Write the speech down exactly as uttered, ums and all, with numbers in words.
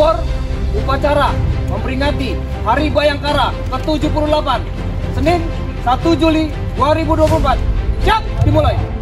For upacara memperingati Hari Bayangkara ke tujuh puluh delapan, Senin satu Juli dua ribu dua puluh empat. Siap, dimulai.